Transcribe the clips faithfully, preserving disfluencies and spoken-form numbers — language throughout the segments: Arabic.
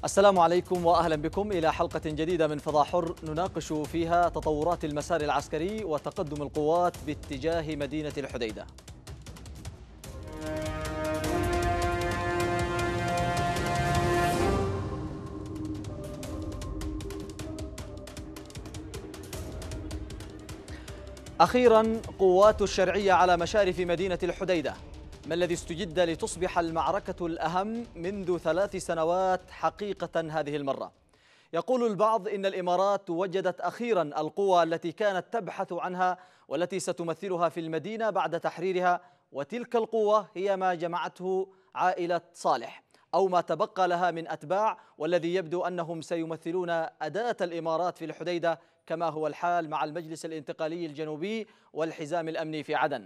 السلام عليكم وأهلا بكم إلى حلقة جديدة من فضاء حر نناقش فيها تطورات المسار العسكري وتقدم القوات باتجاه مدينة الحديدة. أخيرا قوات الشرعية على مشارف مدينة الحديدة، ما الذي استجد لتصبح المعركة الأهم منذ ثلاث سنوات حقيقة هذه المرة؟ يقول البعض إن الإمارات وجدت أخيرا القوى التي كانت تبحث عنها والتي ستمثلها في المدينة بعد تحريرها، وتلك القوة هي ما جمعته عائلة صالح أو ما تبقى لها من أتباع، والذي يبدو أنهم سيمثلون أداة الإمارات في الحديدة كما هو الحال مع المجلس الانتقالي الجنوبي والحزام الأمني في عدن،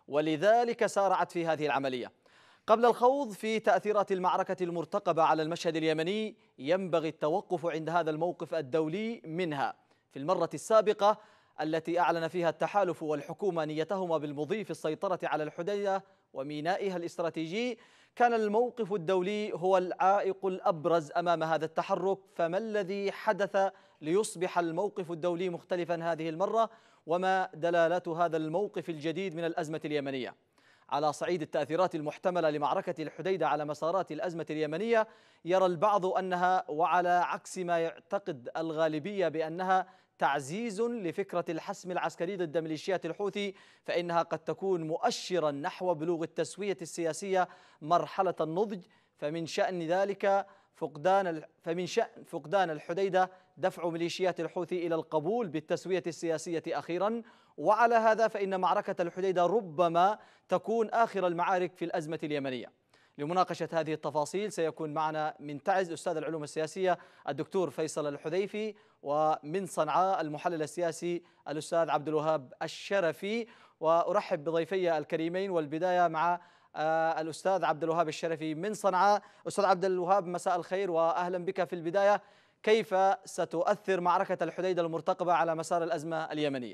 ولذلك سارعت في هذه العملية. قبل الخوض في تأثيرات المعركة المرتقبة على المشهد اليمني، ينبغي التوقف عند هذا الموقف الدولي منها. في المرة السابقة التي أعلن فيها التحالف والحكومة نيتهما بالمضي في السيطرة على الحديدة ومينائها الاستراتيجي، كان الموقف الدولي هو العائق الأبرز أمام هذا التحرك. فما الذي حدث ليصبح الموقف الدولي مختلفا هذه المرة؟ وما دلالات هذا الموقف الجديد من الأزمة اليمنية؟ على صعيد التأثيرات المحتملة لمعركة الحديدة على مسارات الأزمة اليمنية، يرى البعض أنها، وعلى عكس ما يعتقد الغالبية بأنها تعزيز لفكرة الحسم العسكري ضد ميليشيات الحوثي، فإنها قد تكون مؤشرا نحو بلوغ التسوية السياسية مرحلة النضج. فمن شأن ذلك فقدان فمن شأن فقدان الحديدة دفع ميليشيات الحوثي إلى القبول بالتسوية السياسية أخيرا. وعلى هذا فإن معركة الحديدة ربما تكون آخر المعارك في الأزمة اليمنية. لمناقشة هذه التفاصيل سيكون معنا من تعز أستاذ العلوم السياسية الدكتور فيصل الحذيفي، ومن صنعاء المحلل السياسي الأستاذ عبد الوهاب الشرفي. وأرحب بضيفي الكريمين، والبداية مع آه الأستاذ عبد الوهاب الشرفي من صنعاء. أستاذ عبد الوهاب، مساء الخير وأهلا بك. في البداية، كيف ستؤثر معركة الحديدة المرتقبة على مسار الأزمة اليمنية؟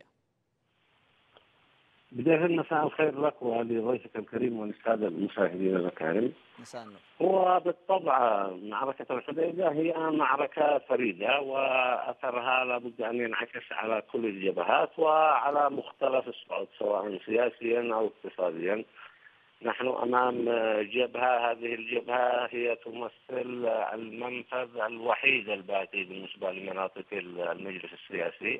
بداية مساء الخير لك ولضيفك الكريم والسادة المشاهدين الأكارم. مساء النور. وبالطبع معركة الحديدة هي معركة فريدة، وأثرها لابد أن ينعكس على كل الجبهات وعلى مختلف الصعود سواء سياسيا أو اقتصاديا. نحن أمام جبهة، هذه الجبهة هي تمثل المنفذ الوحيد الباقي بالنسبة لمناطق المجلس السياسي،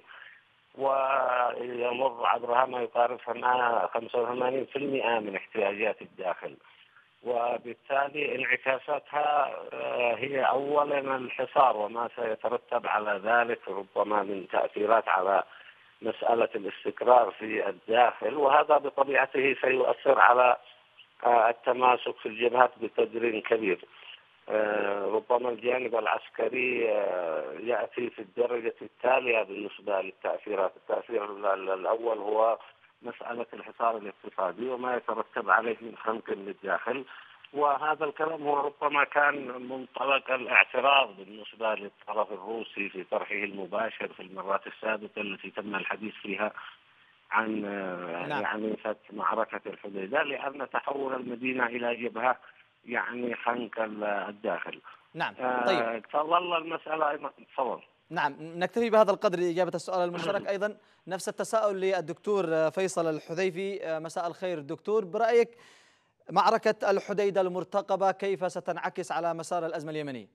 ويمر عبرها ما يقارب خمسة وثمانين بالمئة من احتياجات الداخل، وبالتالي انعكاساتها هي أولا الحصار وما سيترتب على ذلك ربما من تأثيرات على مسألة الاستقرار في الداخل، وهذا بطبيعته سيؤثر على التماسك في الجبهات بقدر كبير. ربما الجانب العسكري يأتي في الدرجة التالية بالنسبة للتأثيرات. التأثير الأول هو مسألة الحصار الاقتصادي وما يترتب عليه من خنق للداخل، وهذا الكلام هو ربما كان منطلق الاعتراض بالنسبة للطرف الروسي في طرحه المباشر في المرات السابقة التي تم الحديث فيها عن نعم. يعني معركة الحديدة، لأن تحول المدينة إلى جبهة يعني خنق الداخل. نعم. طيب، تظل المسألة أيضا. تفضل. نعم، نكتفي بهذا القدر لإجابة السؤال المشترك. أيضا نفس التساؤل للدكتور فيصل الحذيفي. مساء الخير دكتور، برأيك معركة الحديدة المرتقبة كيف ستنعكس على مسار الأزمة اليمنية؟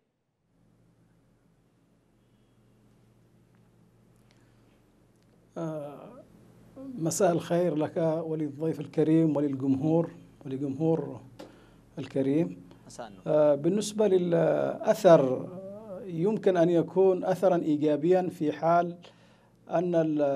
مساء الخير لك وللضيف الكريم وللجمهور ولجمهور الكريم. بالنسبة للأثر، يمكن أن يكون أثرا إيجابيا في حال أن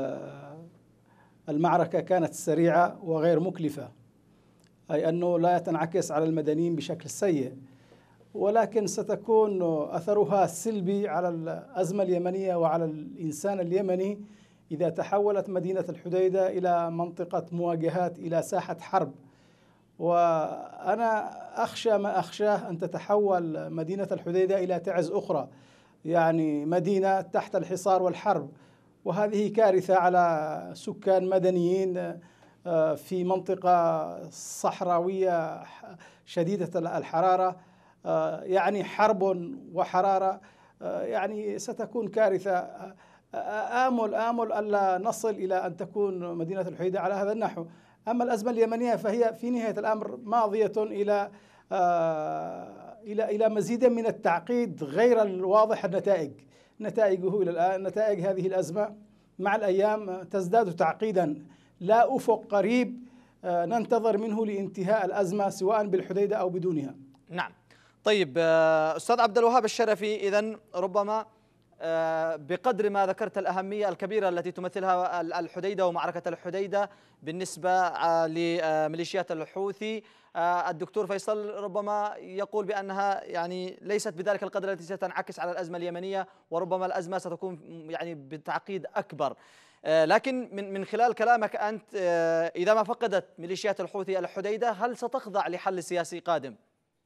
المعركة كانت سريعة وغير مكلفة، أي أنه لا تنعكس على المدنيين بشكل سيء، ولكن ستكون أثرها سلبي على الأزمة اليمنية وعلى الإنسان اليمني إذا تحولت مدينة الحديدة إلى منطقة مواجهات، إلى ساحة حرب. وأنا أخشى ما أخشاه أن تتحول مدينة الحديدة إلى تعز أخرى، يعني مدينة تحت الحصار والحرب، وهذه كارثة على سكان مدنيين في منطقة صحراوية شديدة الحرارة يعني حرب وحرارة، يعني ستكون كارثة. آمل آمل ألا نصل إلى أن تكون مدينة الحديدة على هذا النحو. أما الأزمة اليمنية فهي في نهاية الأمر ماضية إلى إلى إلى مزيد من التعقيد غير الواضح النتائج نتائجه إلى الآن. نتائج هذه الأزمة مع الأيام تزداد تعقيدا، لا أفق قريب ننتظر منه لانتهاء الأزمة سواء بالحديدة أو بدونها. نعم. طيب أستاذ عبد الوهاب الشرفي، إذن ربما بقدر ما ذكرت الأهمية الكبيرة التي تمثلها الحديدة ومعركة الحديدة بالنسبة لميليشيات الحوثي، الدكتور فيصل ربما يقول بأنها يعني ليست بذلك القدر التي ستنعكس على الأزمة اليمنية، وربما الأزمة ستكون يعني بتعقيد أكبر. لكن من من خلال كلامك أنت، إذا ما فقدت ميليشيات الحوثي الحديدة هل ستخضع لحل سياسي قادم؟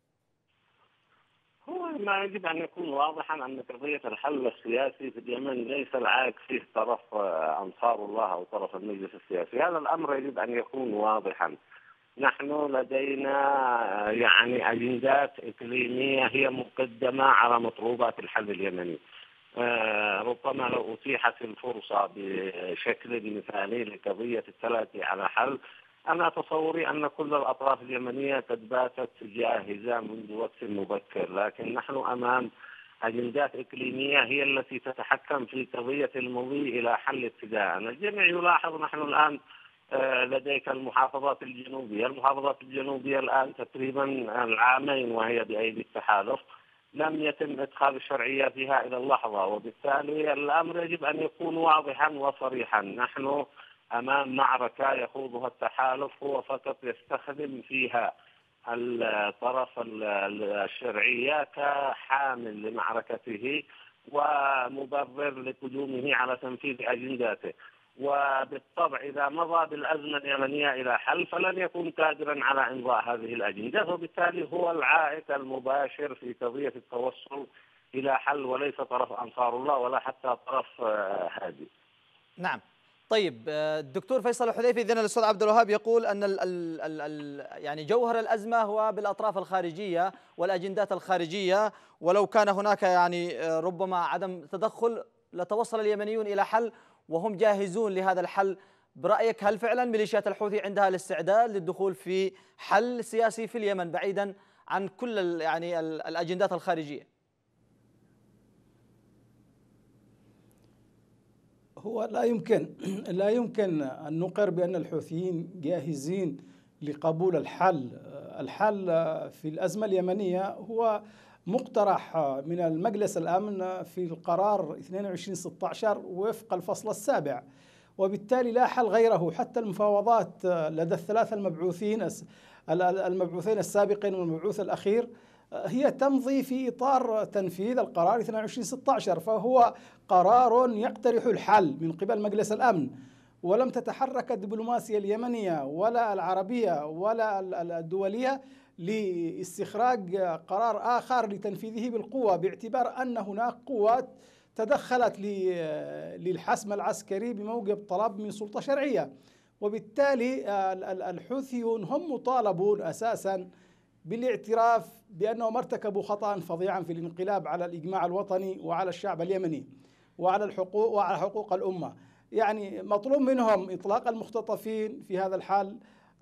هو ما يجب أن يكون واضحا أن قضية الحل السياسي في اليمن ليس العائق فيه طرف أنصار الله أو طرف المجلس السياسي. هذا الأمر يجب أن يكون واضحا. نحن لدينا يعني أجندات إقليمية هي مقدمة على مطلوبات الحل اليمني. ربما لو أتيحت الفرصة بشكل مثالي لقضية التلاتي على حل، أنا تصوري أن كل الأطراف اليمنية قد باتت جاهزة منذ وقت مبكر، لكن نحن أمام أجندات إقليمية هي التي تتحكم في قضية المضي إلى حل ابتداء. الجميع يلاحظ نحن الآن لديك المحافظات الجنوبية المحافظات الجنوبية الآن تقريبا العامين وهي بأيدي التحالف، لم يتم إدخال الشرعية فيها إلى اللحظة، وبالتالي الأمر يجب أن يكون واضحا وصريحا. نحن أمام معركة يخوضها التحالف هو فقط يستخدم فيها الطرف الشرعية كحامل لمعركته ومبرر لقدومه على تنفيذ أجنداته، وبالطبع إذا مضى بالأزمة اليمنية إلى حل فلن يكون قادرا على إمضاء هذه الأجندات، وبالتالي هو العائق المباشر في قضية التوصل إلى حل، وليس طرف أنصار الله ولا حتى طرف هادي. نعم. طيب الدكتور فيصل الحذيفي، إذن الأستاذ عبد الوهاب يقول أن ال ال ال ال يعني جوهر الأزمة هو بالأطراف الخارجية والأجندات الخارجية، ولو كان هناك يعني ربما عدم تدخل لتوصل اليمنيون إلى حل وهم جاهزون لهذا الحل. برأيك هل فعلا ميليشيات الحوثي عندها الاستعداد للدخول في حل سياسي في اليمن بعيدا عن كل يعني الأجندات الخارجية؟ هو لا يمكن لا يمكن أن نقر بأن الحوثيين جاهزين لقبول الحل. الحل في الأزمة اليمنية هو مقترح من المجلس الأمن في القرار اثنين وعشرين ستة عشر وفق الفصل السابع، وبالتالي لا حل غيره. حتى المفاوضات لدى الثلاثة المبعوثين المبعوثين السابقين والمبعوث الأخير هي تمضي في إطار تنفيذ القرار اثنين وعشرين ستة عشر، فهو قرار يقترح الحل من قبل مجلس الأمن، ولم تتحرك الدبلوماسية اليمنية ولا العربية ولا الدولية لاستخراج قرار آخر لتنفيذه بالقوة، باعتبار أن هناك قوات تدخلت للحسم العسكري بموجب طلب من سلطة شرعية. وبالتالي الحوثيون هم مطالبون أساساً بالاعتراف بأنهم ارتكبوا خطأ فظيعا في الانقلاب على الإجماع الوطني وعلى الشعب اليمني وعلى الحقوق وعلى حقوق الأمة. يعني مطلوب منهم إطلاق المختطفين في هذا الحال،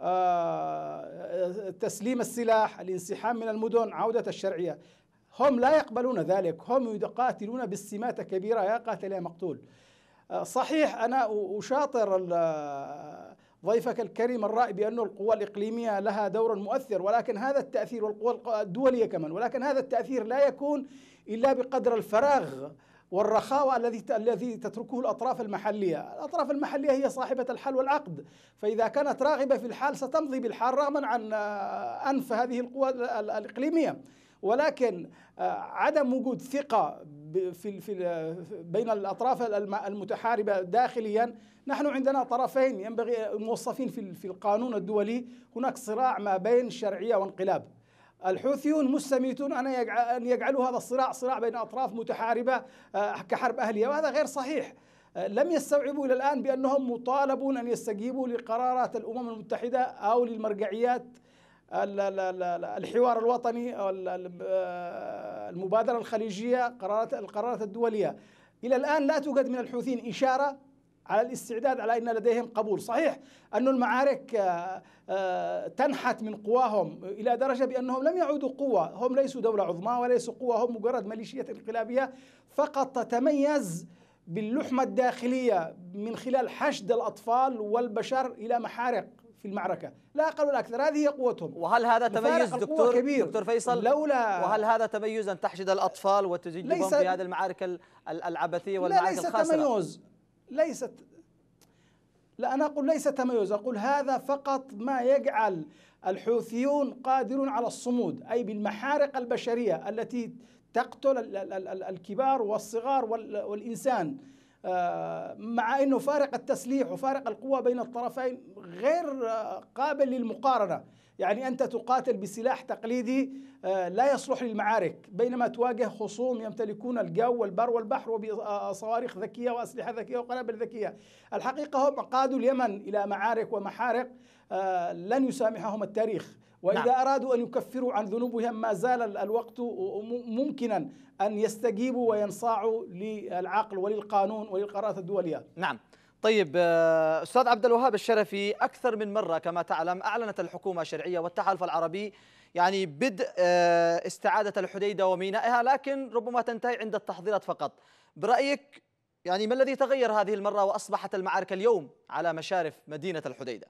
تسليم السلاح، الانسحاب من المدن، عودة الشرعية. هم لا يقبلون ذلك، هم يقاتلون بالسمات كبيرة، يا قاتل يا مقتول. صحيح أنا أشاطر ضيفك الكريم الرأي بأن القوى الإقليمية لها دور مؤثر، ولكن هذا التأثير، والقوى الدولية كمان، ولكن هذا التأثير لا يكون إلا بقدر الفراغ والرخاوة الذي الذي تتركه الأطراف المحلية. الأطراف المحلية هي صاحبة الحل والعقد، فإذا كانت راغبة في الحال ستمضي بالحال رغما عن أنف هذه القوى الإقليمية. ولكن عدم وجود ثقة في في بين الأطراف المتحاربة داخليا. نحن عندنا طرفين ينبغي موصفين في في القانون الدولي، هناك صراع ما بين شرعية وانقلاب. الحوثيون مستميتون أن يجعلوا هذا الصراع صراع بين أطراف متحاربة كحرب أهلية، وهذا غير صحيح. لم يستوعبوا إلى الآن بأنهم مطالبون أن يستجيبوا لقرارات الأمم المتحدة أو للمرجعيات الحوار الوطني أو المبادرة الخليجية، قرارات القرارات الدولية. إلى الآن لا توجد من الحوثيين إشارة على الاستعداد على أن لديهم قبول. صحيح أن المعارك تنحت من قواهم إلى درجة بأنهم لم يعودوا قوة، هم ليسوا دولة عظمى وليسوا قوة، هم مجرد ميليشيات انقلابية فقط تتميز باللحمة الداخلية من خلال حشد الأطفال والبشر إلى محارق في المعركة، لا أقل ولا أكثر. هذه هي قوتهم. وهل هذا تميز دكتور كبير. دكتور فيصل؟ لولا وهل هذا تميز أن تحشد الأطفال وتزجهم في هذه المعارك العبثية والمعارك الخاسرة؟ لا، ليس تميز، ليست لا أنا أقول ليس تميز، أقول هذا فقط ما يجعل الحوثيون قادرون على الصمود، أي بالمحارق البشرية التي تقتل الكبار والصغار والإنسان، مع أنه فارق التسليح وفارق القوة بين الطرفين غير قابل للمقارنة. يعني أنت تقاتل بسلاح تقليدي لا يصلح للمعارك، بينما تواجه خصوم يمتلكون الجو والبر والبحر وبصواريخ ذكية وأسلحة ذكية وقنابل ذكية. الحقيقة هم قادوا اليمن إلى معارك ومحارق لن يسامحهم التاريخ، وإذا نعم. أرادوا أن يكفروا عن ذنوبهم ما زال الوقت ممكنا أن يستجيبوا وينصاعوا للعقل وللقانون وللقرارات الدولية. نعم. طيب أستاذ عبد الوهاب الشرفي، أكثر من مرة كما تعلم أعلنت الحكومة الشرعية والتحالف العربي يعني بدء استعادة الحديدة ومينائها، لكن ربما تنتهي عند التحضيرات فقط. برأيك يعني ما الذي تغير هذه المرة وأصبحت المعارك اليوم على مشارف مدينة الحديدة؟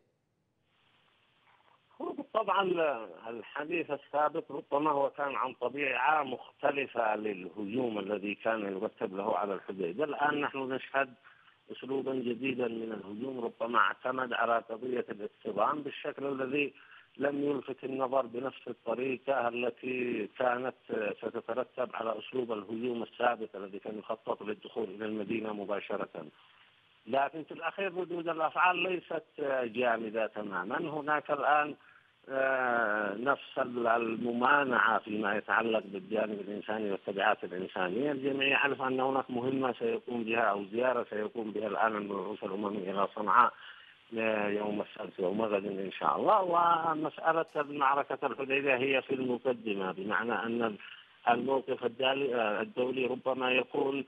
طبعا الحديث السابق ربما هو كان عن طبيعة مختلفة للهجوم الذي كان يرتب له على الحديدة. الآن نحن نشهد أسلوبا جديدا من الهجوم، ربما اعتمد على قضية الاصطدام بالشكل الذي لم يلفت النظر بنفس الطريقة التي كانت ستترتب على أسلوب الهجوم السابق الذي كان يخطط للدخول إلى المدينة مباشرة. لكن في الأخير ردود الأفعال ليست جامدة تماما. هناك الآن نفس الممانعة فيما يتعلق بالجانب الإنساني والتبعات الإنسانية. الجميع يعرف أن هناك مهمة سيقوم بها أو زيارة سيقوم بها الآن المبعوث الأممي إلى صنعاء يوم السبت يوم غد إن شاء الله. ومسألة معركة الحديدة هي في المقدمة، بمعنى أن الموقف الدولي ربما يكون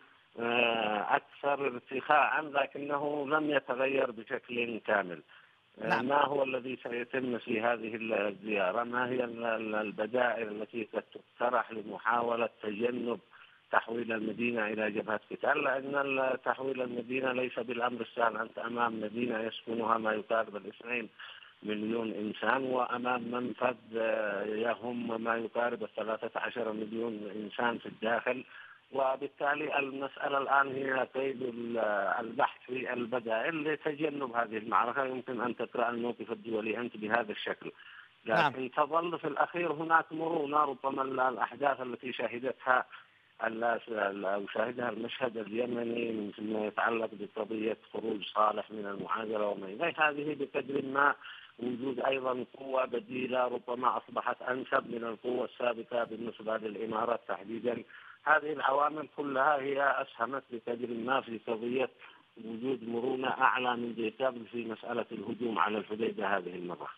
أكثر ارتخاء، لكنه لم يتغير بشكل كامل. نعم. ما هو الذي سيتم في هذه الزيارة؟ ما هي البدائل التي تقترح لمحاولة تجنب تحويل المدينة إلى جبهة قتال؟ لأن تحويل المدينة ليس بالأمر السهل. أنت أمام مدينة يسكنها ما يقارب الاثنين مليون إنسان، وأمام منفذ يهم ما يقارب الثلاثة عشر مليون إنسان في الداخل. وبالتالي المسألة الآن هي قيد البحث في البدائل لتجنب هذه المعركة. يمكن أن تقرأ الموقف الدولي أنت بهذا الشكل، لكن نعم. تظل في الأخير هناك مرونة. ربما الأحداث التي شهدتها أو شاهدها المشهد اليمني فيما يتعلق بقضية خروج صالح من المعادلة وما إليه، هذه بقدر ما وجود أيضا قوة بديلة ربما أصبحت أنسب من القوة السابقة بالنسبة للإمارات تحديدا. هذه العوامل كلها هي أسهمت بقدر ما في قضية وجود مرونة أعلى من قبل في مسألة الهجوم على الحديدة هذه المرة.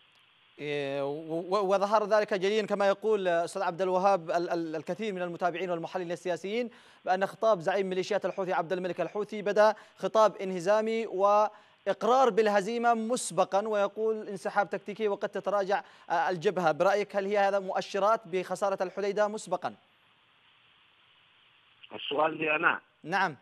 وظهر ذلك جليا كما يقول أستاذ عبد الوهاب الكثير من المتابعين والمحللين السياسيين بأن خطاب زعيم ميليشيات الحوثي عبد الملك الحوثي بدأ خطاب انهزامي وإقرار بالهزيمة مسبقا، ويقول انسحاب تكتيكي وقد تتراجع الجبهة. برأيك هل هي هذا مؤشرات بخسارة الحديدة مسبقا؟ السؤال لي أنا. نعم.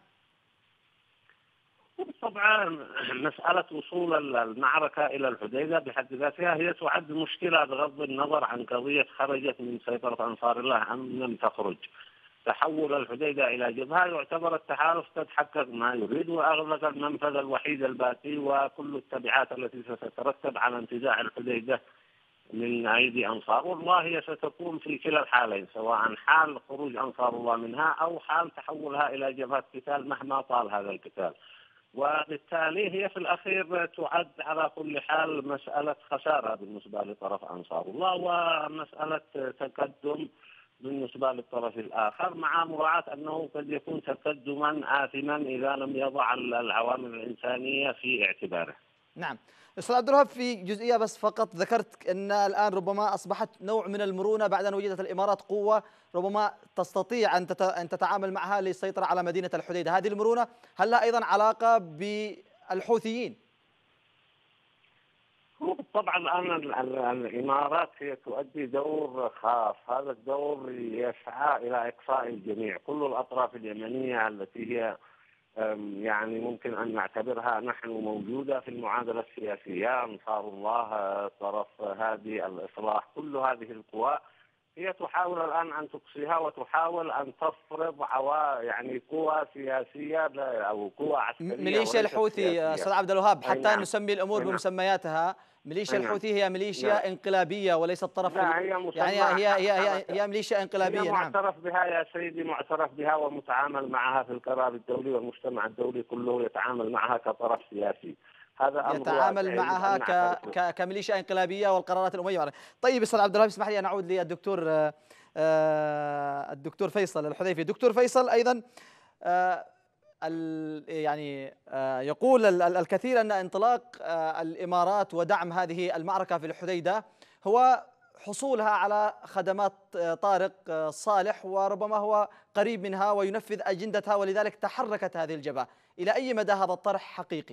طبعا مسألة وصول المعركة إلى الحديدة بحد ذاتها هي تعد مشكلة بغض النظر عن قضية خرجت من سيطرة أنصار الله أم لم تخرج. تحول الحديدة إلى جبهة يعتبر التحالف قد حقق ما يريد وأغلق المنفذ الوحيد الباقي، وكل التبعات التي ستترتب على انتزاع الحديدة من أيدي أنصار الله هي ستكون في كلا الحالين، سواء حال خروج أنصار الله منها أو حال تحولها إلى جبهة قتال مهما طال هذا القتال. وبالتالي هي في الأخير تعد على كل حال مسألة خسارة بالنسبة لطرف أنصار الله ومسألة تقدم بالنسبة للطرف الآخر، مع مراعاة أنه قد يكون تقدما آثما إذا لم يضع العوامل الإنسانية في اعتباره. نعم. أستاذ عبد الوهاب، في جزئية بس فقط، ذكرت أن الآن ربما أصبحت نوع من المرونة بعد أن وجدت الإمارات قوة ربما تستطيع أن أن تتعامل معها للسيطرة على مدينة الحديدة. هذه المرونة هل لها أيضا علاقة بالحوثيين؟ طبعا الآن الإمارات هي تؤدي دور خاص، هذا الدور يسعى إلى إقصاء الجميع، كل الأطراف اليمنية التي هي يعني ممكن أن نعتبرها نحن موجودة في المعادلة السياسية، أنصار الله، طرف هادي، الإصلاح، كل هذه القوى هي تحاول الآن أن تقصيها وتحاول أن تفرض عوا يعني قوى سياسية أو قوى عسكرية. ميليشيا الحوثي أستاذ عبد الوهاب، حتى نعم. نسمي الأمور نعم. بمسمياتها، ميليشيا نعم. الحوثي هي ميليشيا نعم. انقلابية وليست طرف، لا هي يعني هي هي هي, هي ميليشيا انقلابية. هي معترف نعم. بها يا سيدي، معترف بها ومتعامل معها في القرار الدولي، والمجتمع الدولي كله يتعامل معها كطرف سياسي. هذا يتعامل معها ك... كميليشيا انقلابيه والقرارات الامويه. طيب استاذ عبد الوهاب، اسمح لي ان اعود للدكتور الدكتور فيصل الحذيفي. دكتور فيصل، ايضا يعني يقول الكثير ان انطلاق الامارات ودعم هذه المعركه في الحديده هو حصولها على خدمات طارق صالح، وربما هو قريب منها وينفذ اجندتها، ولذلك تحركت هذه الجبهه. الى اي مدى هذا الطرح حقيقي؟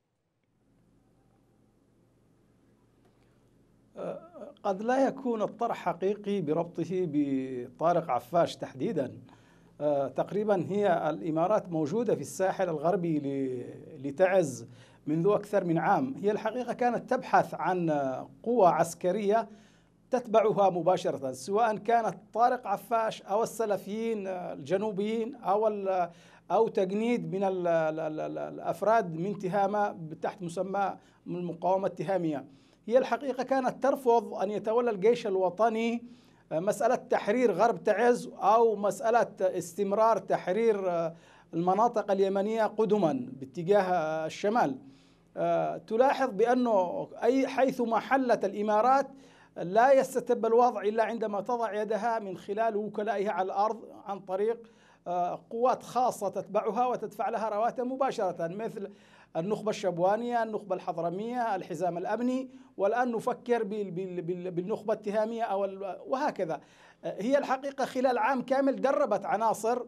قد لا يكون الطرح حقيقي بربطه بطارق عفاش تحديدا. تقريبا هي الإمارات موجودة في الساحل الغربي لتعز منذ أكثر من عام. هي الحقيقة كانت تبحث عن قوة عسكرية تتبعها مباشرة، سواء كانت طارق عفاش أو السلفيين الجنوبيين أو أو تجنيد من الأفراد من تهامة تحت مسمى المقاومة التهامية. هي الحقيقة كانت ترفض أن يتولى الجيش الوطني مسألة تحرير غرب تعز أو مسألة استمرار تحرير المناطق اليمنية قدما باتجاه الشمال. تلاحظ بأنه أي حيثما حلت الإمارات لا يستتب الوضع إلا عندما تضع يدها من خلال وكلائها على الأرض عن طريق قوات خاصة تتبعها وتدفع لها رواتب مباشرة، مثل النخبة الشبوانية، النخبة الحضرمية، الحزام الأمني، والآن نفكر بالنخبة التهامية أو وهكذا. هي الحقيقة خلال عام كامل دربت عناصر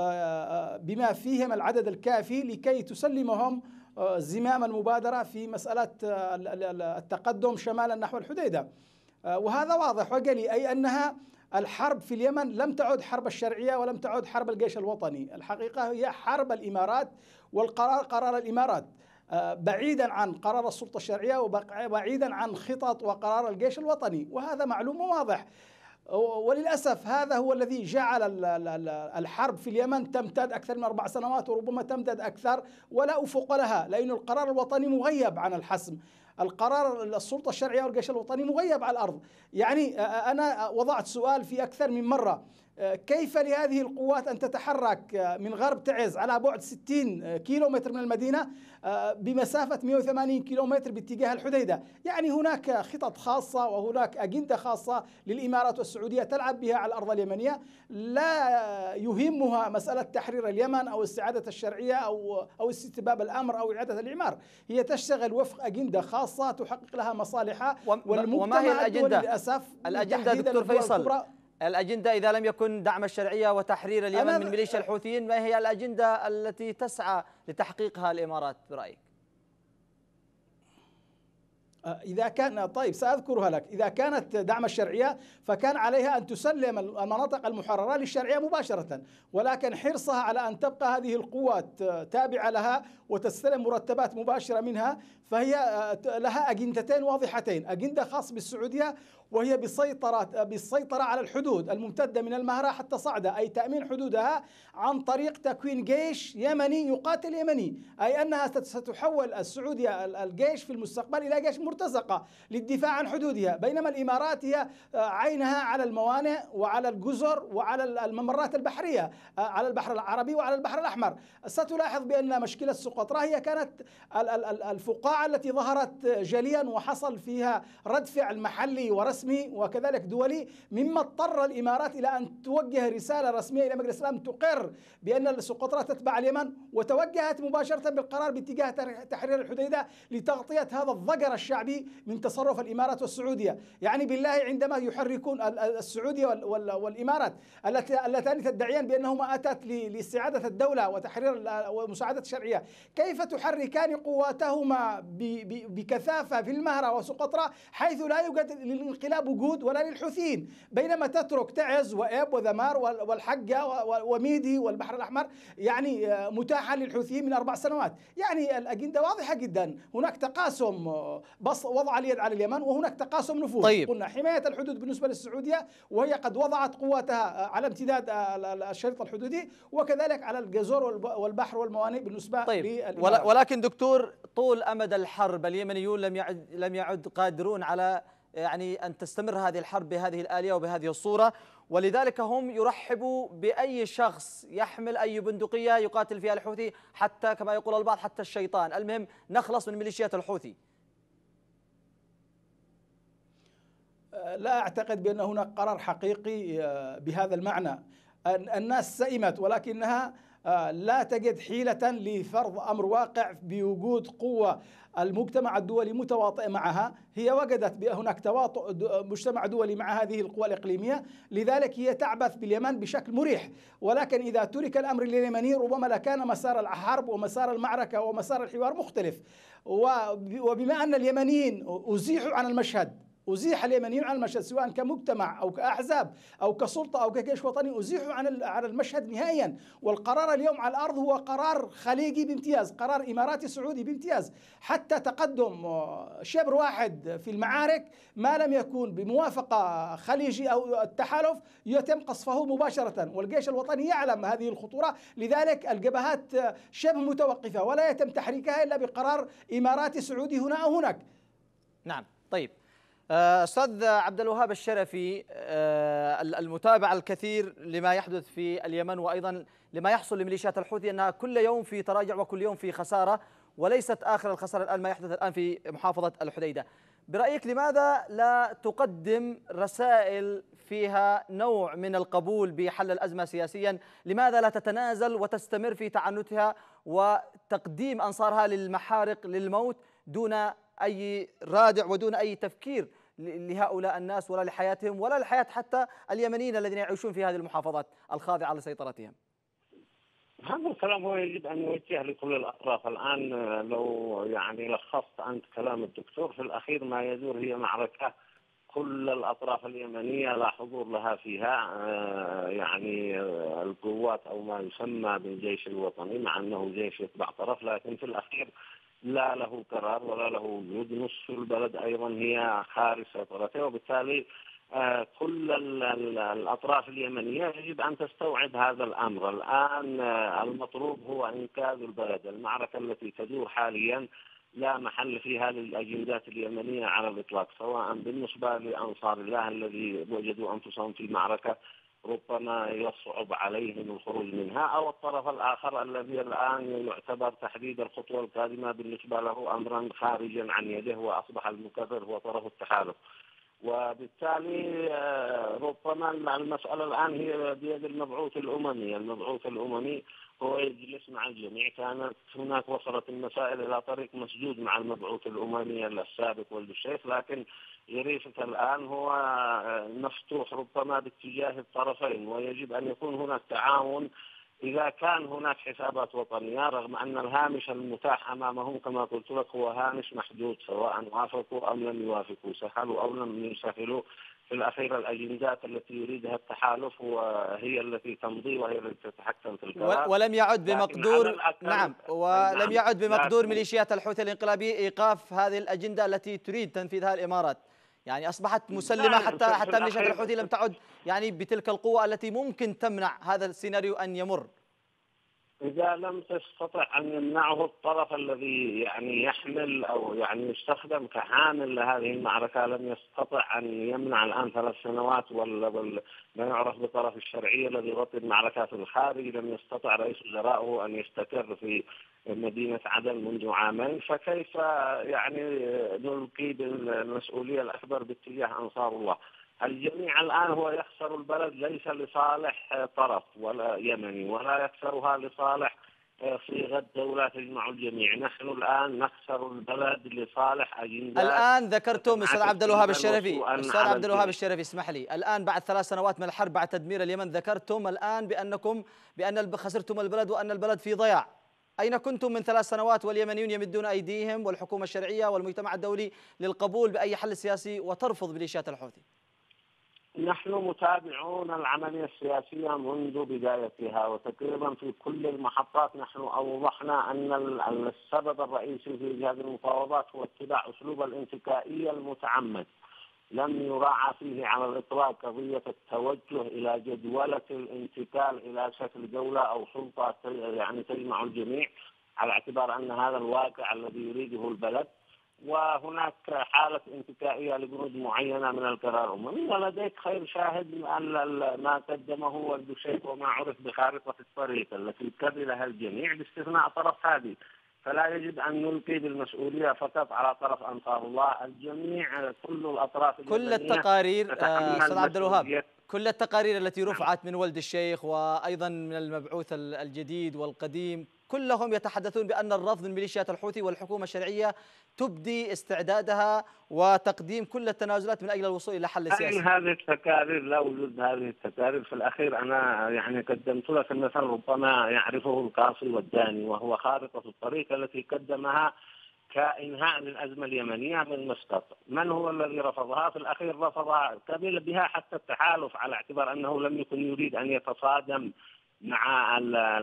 بما فيهم العدد الكافي لكي تسلمهم زمام المبادرة في مسألة التقدم شمالا نحو الحديدة. وهذا واضح وجلي، أي أنها الحرب في اليمن لم تعد حرب الشرعية ولم تعد حرب الجيش الوطني. الحقيقة هي حرب الإمارات، والقرار قرار الإمارات بعيدا عن قرار السلطة الشرعية وبعيدا عن خطط وقرار الجيش الوطني، وهذا معلوم وواضح. وللأسف هذا هو الذي جعل الحرب في اليمن تمتد أكثر من أربع سنوات وربما تمتد أكثر ولا أفق لها، لأن القرار الوطني مغيب عن الحسم. القرار السلطة الشرعية والجيش الوطني مغيب على الأرض. يعني أنا وضعت سؤال في أكثر من مرة: كيف لهذه القوات أن تتحرك من غرب تعز على بعد ستين كيلومتر من المدينة بمسافة مئة وثمانين كيلومتر باتجاه الحديدة؟ يعني هناك خطط خاصة وهناك أجندة خاصة للإمارات والسعودية تلعب بها على الأرض اليمنية، لا يهمها مسألة تحرير اليمن أو استعادة الشرعية أو أو استتباب الأمر أو إعادة الإعمار. هي تشتغل وفق أجندة خاصة تحقق لها مصالحها، والمجتمع الدولي للأسف الأجندة دكتور فيصل، الأجندة إذا لم يكن دعم الشرعية وتحرير اليمن من ميليشيا الحوثيين، ما هي الأجندة التي تسعى لتحقيقها الإمارات برأيك؟ إذا كان طيب سأذكرها لك. إذا كانت دعم الشرعية فكان عليها أن تسلم المناطق المحررة للشرعية مباشرة، ولكن حرصها على أن تبقى هذه القوات تابعة لها وتستلم مرتبات مباشرة منها، فهي لها أجندتين واضحتين: أجندة خاص بالسعودية وهي بالسيطرة بالسيطرة على الحدود الممتدة من المهرة حتى صعدة، أي تأمين حدودها عن طريق تكوين جيش يمني يقاتل يمني، أي أنها ستحول السعودية الجيش في المستقبل إلى جيش مرتزقة للدفاع عن حدودها، بينما الإمارات هي عينها على الموانئ وعلى الجزر وعلى الممرات البحرية، على البحر العربي وعلى البحر الأحمر. ستلاحظ بأن مشكلة سقطرى هي كانت الفقاعة التي ظهرت جليا وحصل فيها رد فعل محلي ورسمي وكذلك دولي، مما اضطر الإمارات إلى أن توجه رسالة رسمية إلى مجلس الأمن تقر بأن سقطرى تتبع اليمن، وتوجهت مباشرة بالقرار باتجاه تحرير الحديدة لتغطية هذا الضجر الشعبي من تصرف الإمارات والسعودية. يعني بالله عندما يحركون السعودية والإمارات اللتان تدعيان بأنهما أتت لاستعادة الدولة وتحرير ومساعدة الشرعية، كيف تحركان قواتهما بكثافة في المهرة وسقطرى حيث لا يوجد للانقلاب وجود ولا للحوثيين، بينما تترك تعز وإب وذمار والحقة وميدي والبحر الأحمر يعني متاحا للحوثيين من أربع سنوات. يعني الأجندة واضحة جدا، هناك تقاسم بس وضع اليد على اليمن، وهناك تقاسم نفوذ. طيب. قلنا حماية الحدود بالنسبة للسعودية، وهي قد وضعت قواتها على امتداد الشريط الحدودي، وكذلك على الجزر والبحر والموانئ بالنسبة طيب. للإمارات. ولكن دكتور، طول أمد الحرب اليمنيون لم يعد لم يعد قادرون على يعني أن تستمر هذه الحرب بهذه الآلية وبهذه الصورة، ولذلك هم يرحبوا بأي شخص يحمل أي بندقية يقاتل فيها الحوثي، حتى كما يقول البعض حتى الشيطان، المهم نخلص من ميليشيات الحوثي. لا أعتقد بأن هناك قرار حقيقي بهذا المعنى. الناس سئمت، ولكنها لا تجد حيلة لفرض أمر واقع بوجود قوة المجتمع الدولي متواطئ معها. هي وجدت بأن هناك تواطؤ مجتمع دولي مع هذه القوى الإقليمية، لذلك هي تعبث باليمن بشكل مريح. ولكن إذا ترك الأمر لليمنيين ربما لكان مسار الحرب ومسار المعركة ومسار الحوار مختلف. وبما أن اليمنيين أزيحوا عن المشهد، أزيح اليمنيون عن المشهد سواء كمجتمع أو كأحزاب أو كسلطة أو كجيش وطني، أزيحوا عن عن المشهد نهائيا. والقرار اليوم على الأرض هو قرار خليجي بامتياز، قرار إماراتي سعودي بامتياز. حتى تقدم شبر واحد في المعارك ما لم يكون بموافقة خليجي أو التحالف يتم قصفه مباشرة، والجيش الوطني يعلم هذه الخطورة، لذلك الجبهات شبه متوقفة ولا يتم تحريكها إلا بقرار إماراتي سعودي هنا أو هناك. نعم. طيب أستاذ عبد الوهاب الشرفي، المتابع الكثير لما يحدث في اليمن وأيضا لما يحصل لميليشيات الحوثي أنها كل يوم في تراجع وكل يوم في خسارة، وليست آخر الخسارة الآن ما يحدث الآن في محافظة الحديدة. برأيك لماذا لا تقدم رسائل فيها نوع من القبول بحل الأزمة سياسيا؟ لماذا لا تتنازل وتستمر في تعنتها وتقديم أنصارها للمحارق للموت دون أي رادع ودون أي تفكير لهؤلاء الناس ولا لحياتهم ولا لحياة حتى اليمنيين الذين يعيشون في هذه المحافظات الخاضعة لسيطرتهم؟ هذا الكلام هو يجب أن يوجه لكل الأطراف. الآن لو يعني لخصت أنت كلام الدكتور في الأخير، ما يدور هي معركة كل الأطراف اليمنية لا حضور لها فيها، يعني القوات أو ما يسمى بالجيش الوطني، مع أنه جيش يتبع طرف، لكن في الأخير لا له قرار ولا له وجود. نصف البلد أيضا هي خارج سيطرته، وبالتالي آه كل ال ال الأطراف اليمنية يجب أن تستوعب هذا الأمر. الآن آه المطلوب هو إنقاذ البلد. المعركة التي تدور حاليا لا محل فيها للأجندات اليمنية على الإطلاق، سواء بالنسبة لأنصار الله الذي وجدوا أنفسهم في معركة ربما يصعب عليهم الخروج منها، أو الطرف الآخر الذي الآن يعتبر تحديد الخطوة القادمة بالنسبة له أمرا خارجا عن يده، وأصبح المكرر هو طرف التحالف. وبالتالي ربما المسألة الآن هي بيد المبعوث الأممي. المبعوث الأممي هو يجلس مع الجميع. كانت هناك وصلت المسائل إلى طريق مسدود مع المبعوث الأممي السابق والشيخ، لكن يريفة الآن هو مفتوح ربما باتجاه الطرفين، ويجب أن يكون هناك تعاون إذا كان هناك حسابات وطنية، رغم أن الهامش المتاح أمامهم كما قلت لك هو هامش محدود، سواء وافقوا أم لم يوافقوا، سهلوا أو لم يسهلوا. في الأخير الأجندات التي يريدها التحالف وهي التي تمضي وهي التي تتحكم في القرار، ولم يعد بمقدور نعم ولم يعد بمقدور ميليشيات الحوثي الانقلابي إيقاف هذه الأجندة التي تريد تنفيذها الإمارات. يعني أصبحت مسلمة، حتى حتى ميليشيات الحوثي لم تعد يعني بتلك القوة التي ممكن تمنع هذا السيناريو أن يمر. إذا لم تستطع أن يمنعه الطرف الذي يعني يحمل أو يعني يستخدم كحامل لهذه المعركة، لم يستطع أن يمنع الآن ثلاث سنوات ولا ما يعرف بطرف الشرعية الذي يغطي المعركة في الخارج، لم يستطع رئيس وزرائه أن يستقر في مدينة عدن منذ عامين، فكيف يعني نلقي بالمسؤولية الأكبر باتجاه أنصار الله؟ الجميع الآن هو يخسر البلد ليس لصالح طرف ولا يمني، ولا يخسرها لصالح صيغة دولة تجمع الجميع. نحن الآن نخسر البلد لصالح أجندات. الآن ذكرتم أستاذ عبد الوهاب الشرفي، أستاذ عبد الوهاب الشرفي اسمح لي، الآن بعد ثلاث سنوات من الحرب بعد تدمير اليمن ذكرتم الآن بأنكم بأن خسرتم البلد وأن البلد في ضياع. أين كنتم من ثلاث سنوات واليمنيون يمدون أيديهم والحكومة الشرعية والمجتمع الدولي للقبول بأي حل سياسي وترفض ميليشيات الحوثي؟ نحن متابعون العملية السياسية منذ بدايتها، وتقريبا في كل المحطات نحن أوضحنا أن السبب الرئيسي في هذه المفاوضات هو اتباع أسلوب الانتكائية المتعمد. لم يراعى فيه على الإطلاق قضية التوجه إلى جدولة الانتقال إلى شكل دولة أو سلطة يعني تجمع الجميع، على اعتبار أن هذا الواقع الذي يريده البلد، وهناك حالة انتكائية لبنود معينة من القرار الأممي. ولديك خير شاهد ما قدمه ولد الشيخ وما عرف بخارطة الطريق التي قبلها الجميع باستثناء طرف هذه. فلا يجب أن نلقي بالمسؤولية فقط على طرف أنصار الله، الجميع كل الأطراف كل التقارير أستاذ عبد الوهاب، كل التقارير التي رفعت من ولد الشيخ وأيضا من المبعوث الجديد والقديم كلهم يتحدثون بأن الرفض من ميليشيات الحوثي والحكومة الشرعية تبدي استعدادها وتقديم كل التنازلات من أجل الوصول إلى حل سياسي. هذه التقارير لا وجود هذه التقارير في الأخير. أنا يعني قدمت لك المثل ربما يعرفه القاصي والداني، وهو خارطة الطريق التي قدمها كإنهاء للأزمة اليمنية من مسقط. من هو الذي رفضها؟ في الأخير رفضها قبل بها حتى التحالف، على اعتبار أنه لم يكن يريد أن يتصادم مع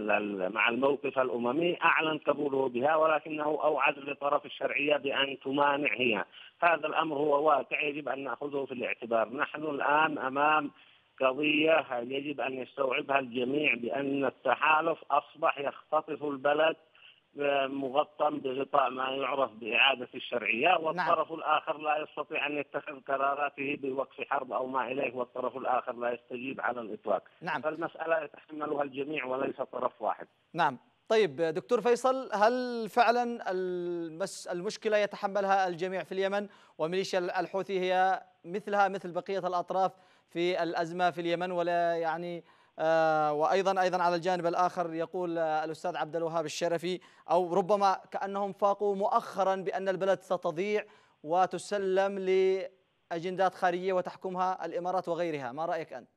مع الموقف الأممي. أعلن قبوله بها، ولكنه أوعد لطرف الشرعية بأن تمانع هي. هذا الأمر هو واقع يجب أن نأخذه في الاعتبار. نحن الآن أمام قضية يجب أن يستوعبها الجميع، بأن التحالف أصبح يختطف البلد مغطى بغطاء ما يعرف بإعادة الشرعية، والطرف نعم. الآخر لا يستطيع أن يتخذ قراراته بوقف حرب أو ما إليه، والطرف الآخر لا يستجيب على الإطلاق. نعم. فالمسألة يتحملها الجميع وليس طرف واحد. نعم. طيب دكتور فيصل، هل فعلا المشكلة يتحملها الجميع في اليمن وميليشيا الحوثي هي مثلها مثل بقية الأطراف في الأزمة في اليمن؟ ولا يعني آه وأيضا أيضا على الجانب الآخر يقول آه الأستاذ عبد الوهاب الشرفي، أو ربما كأنهم فاقوا مؤخرا بأن البلد ستضيع وتسلم لأجندات خارجية وتحكمها الإمارات وغيرها. ما رأيك أنت؟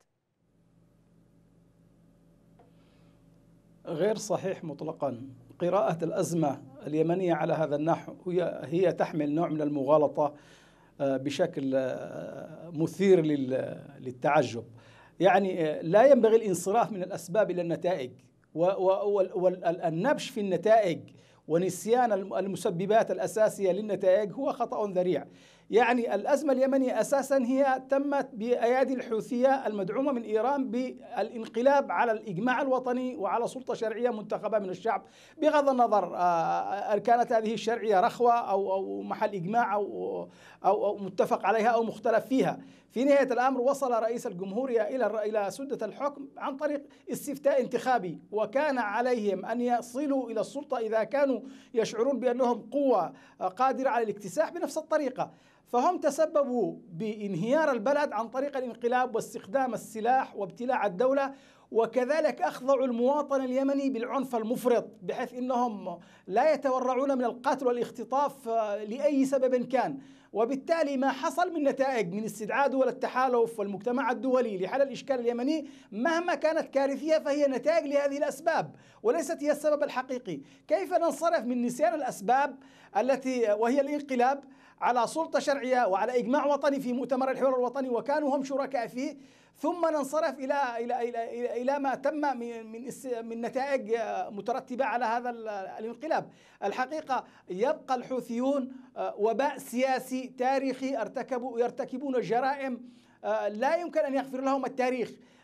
غير صحيح مطلقا. قراءة الأزمة اليمنية على هذا النحو هي هي تحمل نوع من المغالطة بشكل مثير للتعجب. يعني لا ينبغي الانصراف من الأسباب إلى النتائج، والنبش في النتائج ونسيان المسببات الأساسية للنتائج هو خطأ ذريع. يعني الأزمة اليمنية أساسا هي تمت بأيادي الحوثية المدعومة من إيران بالانقلاب على الإجماع الوطني وعلى سلطة شرعية منتخبة من الشعب، بغض النظر كانت هذه الشرعية رخوة أو أو محل إجماع أو أو, أو متفق عليها أو مختلف فيها. في نهاية الأمر وصل رئيس الجمهورية إلى إلى سدة الحكم عن طريق استفتاء انتخابي، وكان عليهم أن يصلوا إلى السلطة إذا كانوا يشعرون بأنهم قوة قادرة على الاكتساح بنفس الطريقة. فهم تسببوا بانهيار البلد عن طريق الانقلاب واستخدام السلاح وابتلاع الدولة، وكذلك أخضعوا المواطن اليمني بالعنف المفرط، بحيث أنهم لا يتورعون من القتل والاختطاف لأي سبب كان. وبالتالي ما حصل من نتائج من استدعاء دول التحالف والمجتمع الدولي لحل الإشكال اليمني مهما كانت كارثية فهي نتائج لهذه الأسباب وليست هي السبب الحقيقي. كيف ننصرف من نسيان الأسباب التي وهي الانقلاب على سلطة شرعية وعلى إجماع وطني في مؤتمر الحوار الوطني وكانوا هم شركاء فيه، ثم ننصرف إلى إلى إلى إلى ما تم من من من نتائج مترتبة على هذا الانقلاب؟ الحقيقة يبقى الحوثيون وباء سياسي تاريخي ارتكبوا يرتكبون جرائم لا يمكن أن يغفر لهم التاريخ.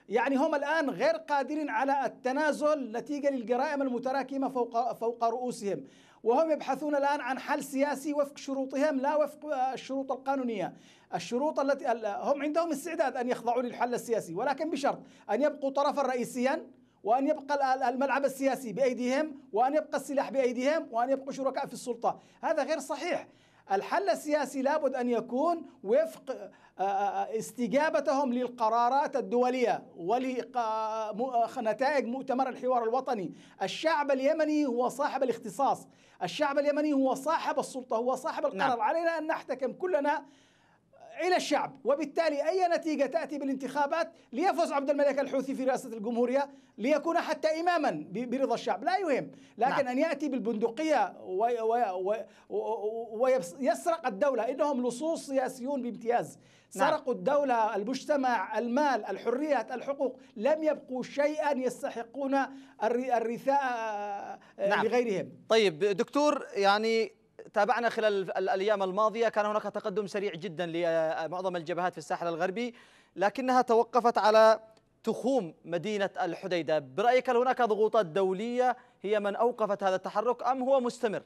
يعني هم الآن غير قادرين على التنازل نتيجة للجرائم المتراكمة فوق فوق رؤوسهم، وهم يبحثون الآن عن حل سياسي وفق شروطهم لا وفق الشروط القانونية. الشروط التي هم عندهم استعداد أن يخضعوا للحل السياسي، ولكن بشرط أن يبقوا طرفا رئيسيا، وأن يبقى الملعب السياسي بأيديهم، وأن يبقى السلاح بأيديهم، وأن يبقوا شركاء في السلطة. هذا غير صحيح. الحل السياسي لابد أن يكون وفق استجابتهم للقرارات الدولية ولنتائج مؤتمر الحوار الوطني. الشعب اليمني هو صاحب الاختصاص، الشعب اليمني هو صاحب السلطة، هو صاحب القرار. نعم. علينا أن نحتكم كلنا إلى الشعب، وبالتالي أي نتيجة تأتي بالانتخابات ليفوز عبد الملك الحوثي في رئاسة الجمهورية ليكون حتى إماما برضا الشعب لا يهم، لكن نعم. أن يأتي بالبندقية ويسرق الدولة. إنهم لصوص سياسيون بامتياز، سرقوا الدولة، المجتمع، المال، الحريات، الحقوق، لم يبقوا شيئا يستحقون الرثاء نعم. لغيرهم. طيب دكتور، يعني تابعنا خلال الأيام الماضية كان هناك تقدم سريع جدا لمعظم الجبهات في الساحل الغربي، لكنها توقفت على تخوم مدينة الحديدة. برأيك هل هناك ضغوطات دولية هي من أوقفت هذا التحرك أم هو مستمر؟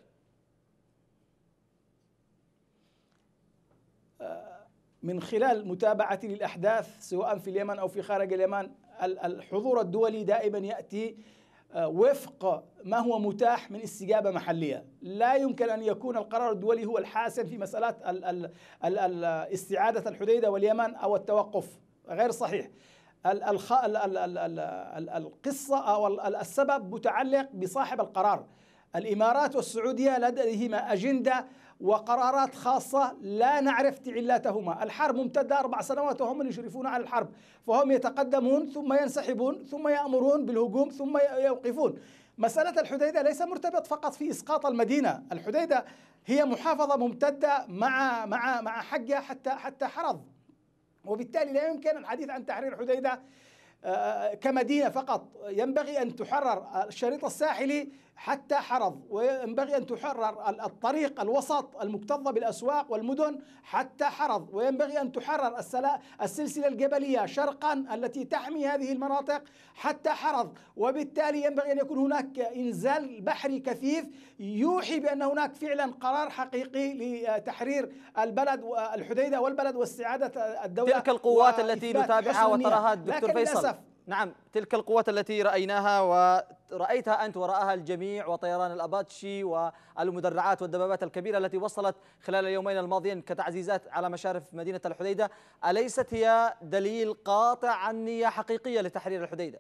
من خلال متابعتي للأحداث سواء في اليمن أو في خارج اليمن، الحضور الدولي دائما يأتي وفق ما هو متاح من استجابة محلية. لا يمكن أن يكون القرار الدولي هو الحاسم في مسألة ال ال ال ال استعادة الحديدة واليمن أو التوقف، غير صحيح. ال ال ال ال ال ال القصة أو السبب متعلق بصاحب القرار. الإمارات والسعودية لديهما أجندة وقرارات خاصة لا نعرف تعلاتهما. الحرب ممتدة أربع سنوات وهم من يشرفون على الحرب، فهم يتقدمون ثم ينسحبون ثم يأمرون بالهجوم ثم يوقفون. مسألة الحديدة ليس مرتبط فقط في إسقاط المدينة. الحديدة هي محافظة ممتدة مع مع مع حجة حتى حتى حرض، وبالتالي لا يمكن الحديث عن تحرير حديدة كمدينة فقط. ينبغي أن تحرر الشريط الساحلي حتى حرض، وينبغي أن تحرر الطريق الوسط المكتظة بالأسواق والمدن حتى حرض، وينبغي أن تحرر السلسلة الجبلية شرقا التي تحمي هذه المناطق حتى حرض. وبالتالي ينبغي أن يكون هناك إنزال بحري كثيف يوحي بأن هناك فعلا قرار حقيقي لتحرير البلد والحديدة والبلد واستعادة الدولة. تلك القوات التي نتابعها وتراها الدكتور فيصل، نعم، تلك القوات التي رأيناها ورأيتها أنت ورآها الجميع، وطيران الأباتشي والمدرعات والدبابات الكبيرة التي وصلت خلال اليومين الماضيين كتعزيزات على مشارف مدينة الحديدة، أليست هي دليل قاطع عن نية حقيقية لتحرير الحديدة؟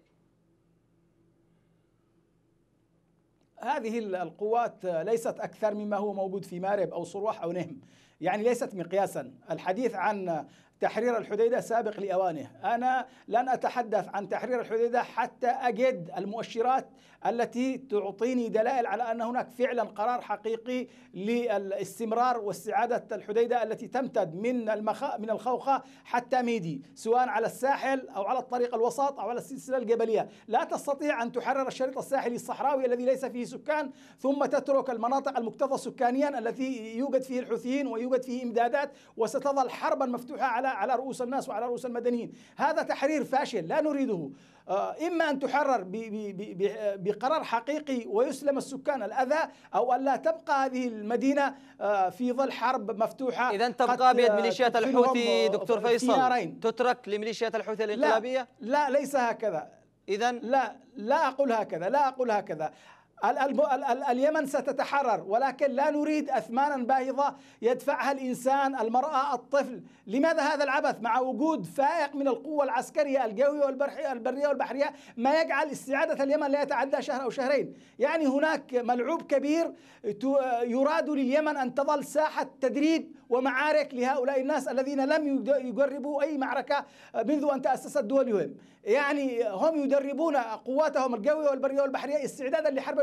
هذه القوات ليست أكثر مما هو موجود في مارب أو صروح أو نهم، يعني ليست مقياسا. الحديث عن تحرير الحديدة سابق لأوانه. أنا لن أتحدث عن تحرير الحديدة حتى أجد المؤشرات التي تعطيني دلائل على أن هناك فعلا قرار حقيقي للاستمرار واستعادة الحديدة التي تمتد من المخ... من الخوخة حتى ميدي، سواء على الساحل أو على الطريق الوسط أو على السلسلة الجبلية. لا تستطيع أن تحرر الشريط الساحلي الصحراوي الذي ليس فيه سكان ثم تترك المناطق المكتظة سكانيا التي يوجد فيه الحوثيين ويوجد فيه إمدادات، وستظل حربا مفتوحة على على رؤوس الناس وعلى رؤوس المدنيين. هذا تحرير فاشل لا نريده. إما أن تحرر بقرار حقيقي ويسلم السكان الأذى، أو أن لا تبقى هذه المدينة في ظل حرب مفتوحة. إذا تبقى بيد ميليشيات الحوثي دكتور فيصل، تترك لميليشيات الحوثي الانقلابية؟ لا, لا ليس هكذا. إذا لا لا أقول هكذا، لا أقول هكذا. اليمن ستتحرر، ولكن لا نريد أثمانا باهظة يدفعها الإنسان، المرأة، الطفل. لماذا هذا العبث مع وجود فائق من القوة العسكرية الجوية والبرية والبحرية ما يجعل استعادة اليمن لا يتعدى شهر أو شهرين؟ يعني هناك ملعوب كبير يراد لليمن أن تظل ساحة تدريب ومعارك لهؤلاء الناس الذين لم يجربوا أي معركة منذ أن تأسست دولهم. يعني هم يدربون قواتهم الجوية والبرية والبحرية استعدادا لحرب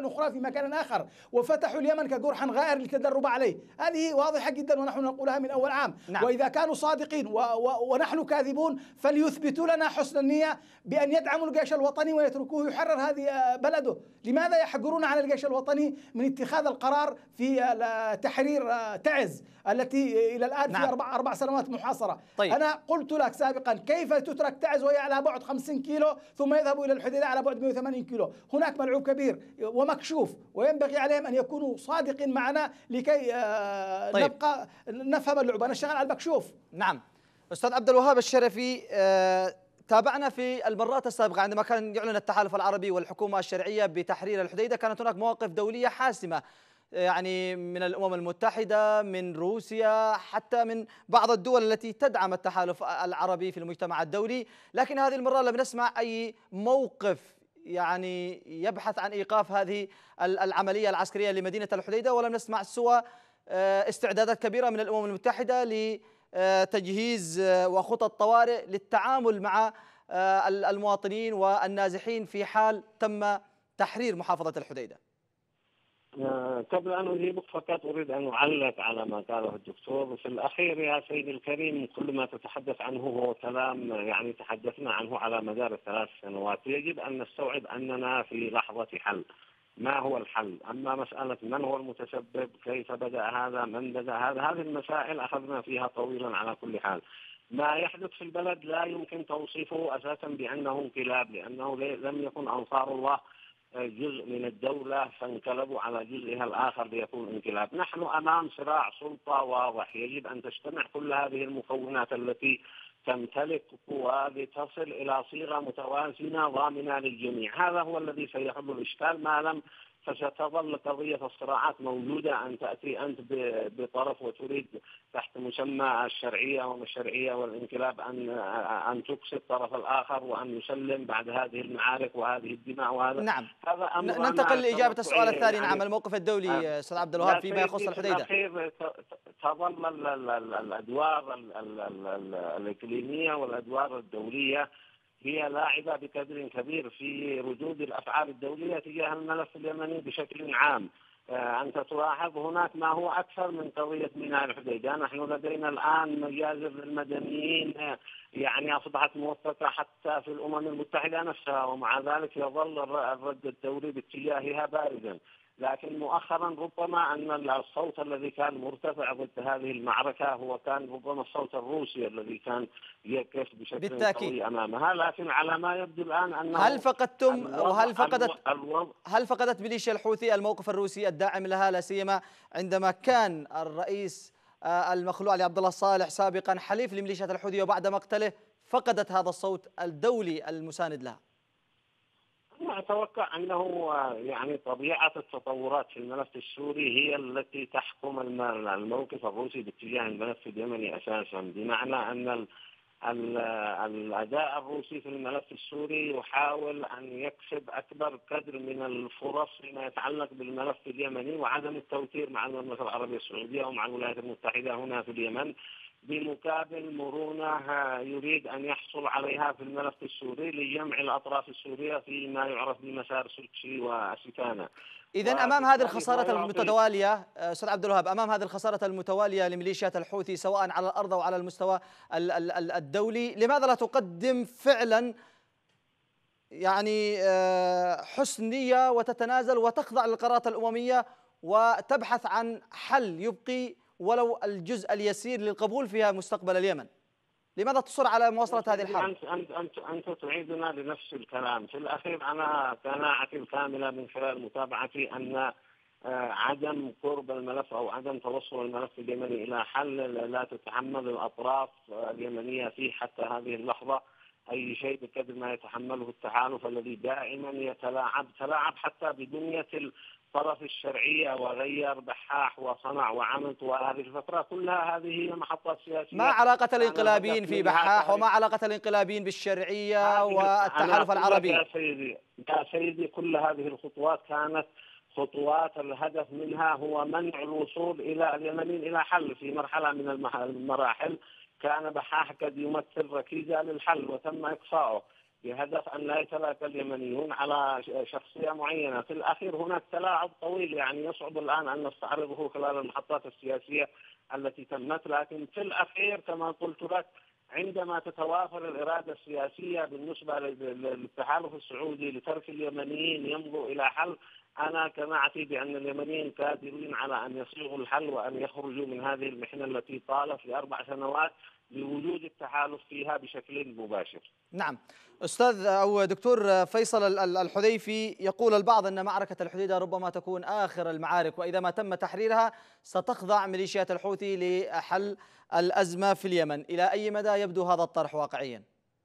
أخرى في مكان آخر، وفتحوا اليمن كجرح غائر للتدرب عليه. هذه واضحة جدا ونحن نقولها من أول عام. نعم. وإذا كانوا صادقين و و ونحن كاذبون فليثبتوا لنا حسن النية بأن يدعموا الجيش الوطني ويتركوه يحرر هذه بلده. لماذا يحجرون على الجيش الوطني من اتخاذ القرار في تحرير تعز التي إلى الآن نعم. في أربع أربع سنوات محاصرة؟ طيب. أنا قلت لك سابقا كيف تترك تعز وهي على بعد خمسين كيلو ثم يذهبوا إلى الحديدة على بعد مئة وثمانين كيلو؟ هناك ملعوب كبير ومكشوف، وينبغي عليهم أن يكونوا صادقين معنا لكي طيب. نبقى نفهم اللعبة، نشتغل على المكشوف. نعم. أستاذ عبد الوهاب الشرفي، آه تابعنا في المرات السابقة عندما كان يعلن التحالف العربي والحكومة الشرعية بتحرير الحديدة، كانت هناك مواقف دولية حاسمة، يعني من الأمم المتحدة، من روسيا، حتى من بعض الدول التي تدعم التحالف العربي في المجتمع الدولي. لكن هذه المرة لم نسمع أي موقف يعني يبحث عن إيقاف هذه العملية العسكرية لمدينة الحديدة، ولم نسمع سوى استعدادات كبيرة من الأمم المتحدة لتجهيز وخطط طوارئ للتعامل مع المواطنين والنازحين في حال تم تحرير محافظة الحديدة. قبل أن أجيبك فقط أريد أن أعلق على ما قاله الدكتور في الأخير. يا سيدي الكريم، كل ما تتحدث عنه هو كلام يعني تحدثنا عنه على مدار الثلاث سنوات. يجب أن نستوعب أننا في لحظة حل. ما هو الحل؟ أما مسألة من هو المتسبب، كيف بدأ هذا، من بدأ هذا، هذه المسائل أخذنا فيها طويلا. على كل حال ما يحدث في البلد لا يمكن توصيفه أساسا بأنه انقلاب، لأنه لم يكن أنصار الله جزء من الدولة فانقلبوا على جزئها الآخر ليكون انقلاب. نحن أمام صراع سلطة واضح، يجب أن تجتمع كل هذه المكونات التي تمتلك قوى لتصل إلى صيغة متوازنة ضامنة للجميع. هذا هو الذي سيحل الإشكال. ما لم فستظل قضية الصراعات موجودة، أن تأتي أنت بطرف وتريد تحت مسمى الشرعية والشرعية والانقلاب أن أن تقصي الطرف الآخر وأن يسلم بعد هذه المعارك وهذه الدماء. وهذا نعم. هذا أمر ننتقل لإجابة السؤال الثاني. يعني نعم، الموقف الدولي أستاذ عبد الوهاب فيما يخص الحديدة. الأخير تظل الأدوار الإقليمية والأدوار الدولية هي لاعبة بقدر كبير في ردود الأفعال الدولية تجاه الملف اليمني بشكل عام. أنت تلاحظ هناك ما هو أكثر من قضية ميناء الحديدة. نحن لدينا الآن مجازر للمدنيين يعني أصبحت موثقة حتى في الأمم المتحدة نفسها، ومع ذلك يظل الرد الدولي باتجاهها بارزا. لكن مؤخرا ربما أن الصوت الذي كان مرتفع ضد هذه المعركة هو كان ربما الصوت الروسي الذي كان يقف بشكل قوي أمامها. لكن على ما يبدو الآن أنه هل فقدتم وهل فقدت هل فقدت ميليشيا الحوثي الموقف الروسي الداعم لها، لا سيما عندما كان الرئيس المخلوع علي عبد الله الصالح سابقا حليف لميليشيات الحوثي، وبعد مقتله فقدت هذا الصوت الدولي المساند لها؟ أتوقع أنه يعني طبيعة التطورات في الملف السوري هي التي تحكم الموقف الروسي باتجاه الملف اليمني أساسا، بمعنى أن الأداء الروسي في الملف السوري يحاول أن يكسب أكبر قدر من الفرص فيما يتعلق بالملف اليمني، وعدم التوتير مع المملكة العربية السعودية ومع الولايات المتحدة هنا في اليمن، بمقابل مرونة يريد أن يحصل عليها في الملف السوري لجمع الأطراف السورية فيما يعرف بمسار سوتشي وأسكانا. إذن أمام هذه الخسارة المتوالية أستاذ عبد الوهاب، أمام هذه الخسارة المتوالية لميليشيات الحوثي سواء على الأرض أو على المستوى الدولي، لماذا لا تقدم فعلا يعني حسن نية وتتنازل وتخضع للقرارات الأممية وتبحث عن حل يبقي ولو الجزء اليسير للقبول فيها مستقبل اليمن؟ لماذا تصر على مواصلة هذه الحرب؟ أنت, أنت, أنت, أنت تعيدنا لنفس الكلام. في الأخير أنا قناعتي الكاملة من خلال متابعتي أن عدم قرب الملف أو عدم توصل الملف اليمني إلى حل لا تتحمل الأطراف اليمنية فيه حتى هذه اللحظة أي شيء بقدر ما يتحمله التحالف الذي دائما يتلاعب تلاعب حتى بدنيا الطرف الشرعية وغير بحاح وصنع وعمل طوال هذه الفترة كلها. هذه هي محطات سياسية. ما علاقة الانقلابيين في بحاح وما علاقة الانقلابيين بالشرعية والتحالف العربي؟ يا سيدي يا سيدي كل هذه الخطوات كانت خطوات الهدف منها هو منع الوصول إلى اليمنيين إلى حل. في مرحلة من المراحل كان بحاح قد يمثل ركيزة للحل وتم إقصائه. بهدف أن لا يتلاقى اليمنيون على شخصية معينة. في الأخير هناك تلاعب طويل يعني يصعب الآن أن نستعرضه خلال المحطات السياسية التي تمت، لكن في الأخير كما قلت لك عندما تتوافر الإرادة السياسية بالنسبة للتحالف السعودي لترك اليمنيين يمضوا إلى حل، أنا قناعتي بأن اليمنيين قادرين على أن يصيغوا الحل وأن يخرجوا من هذه المحنة التي طالت لأربع سنوات لوجود التحالف فيها بشكل مباشر. نعم أستاذ أو دكتور فيصل الحذيفي، يقول البعض أن معركة الحديدة ربما تكون آخر المعارك، وإذا ما تم تحريرها ستخضع ميليشيات الحوثي لحل الأزمة في اليمن. إلى أي مدى يبدو هذا الطرح واقعيا؟